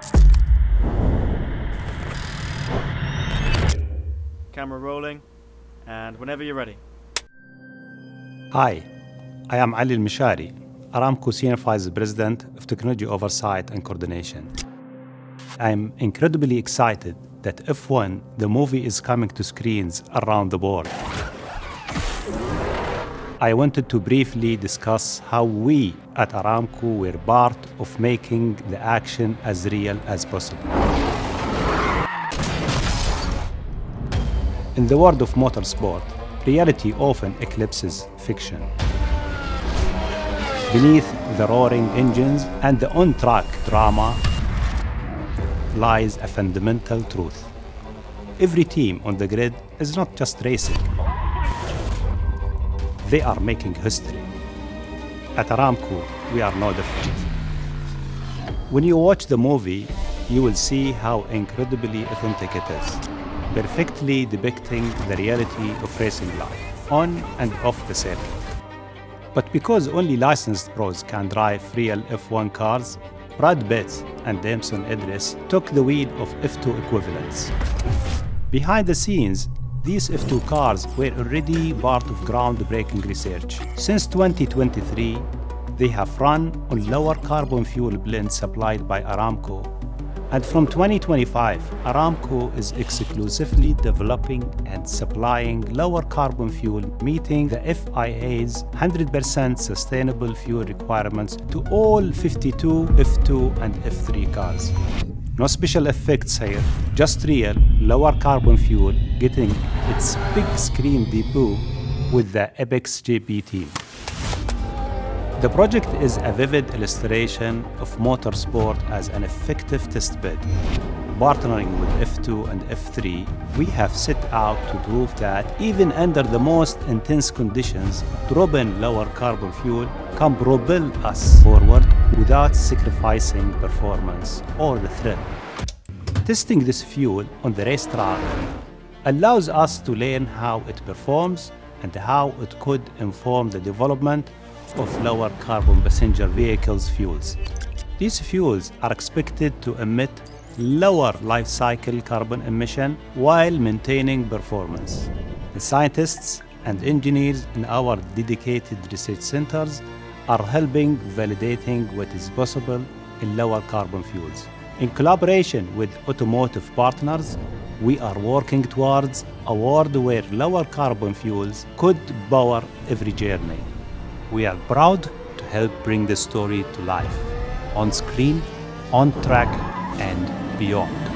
Camera rolling, and whenever you're ready. Hi, I am Ali Al-Mishari, Aramco Senior Vice President of Technology Oversight and Coordination. I'm incredibly excited that F1, the movie, is coming to screens around the world. I wanted to briefly discuss how we at Aramco were part of making the action as real as possible. In the world of motorsport, reality often eclipses fiction. Beneath the roaring engines and the on-track drama lies a fundamental truth. Every team on the grid is not just racing. They are making history. At Aramco, we are no different. When you watch the movie, you will see how incredibly authentic it is, perfectly depicting the reality of racing life, on and off the circuit. But because only licensed pros can drive real F1 cars, Brad Pitt and Damson Idris took the wheel of F2 equivalents. Behind the scenes, these F2 cars were already part of groundbreaking research. Since 2023, they have run on lower carbon fuel blends supplied by Aramco. And from 2025, Aramco is exclusively developing and supplying lower carbon fuel, meeting the FIA's 100% sustainable fuel requirements to all 52 F2 and F3 cars. No special effects here, just real, lower carbon fuel getting its big screen debut with the Apex GP team. The project is a vivid illustration of motorsport as an effective testbed. Partnering with F2 and F3, we have set out to prove that even under the most intense conditions, dropping lower carbon fuel can propel us forward without sacrificing performance or the thrill. Testing this fuel on the racetrack allows us to learn how it performs and how it could inform the development of lower carbon passenger vehicles fuels. These fuels are expected to emit lower life cycle carbon emission while maintaining performance. The scientists and engineers in our dedicated research centers are helping validating what is possible in lower carbon fuels. In collaboration with automotive partners, we are working towards a world where lower carbon fuels could power every journey. We are proud to help bring this story to life, on screen, on track, and beyond.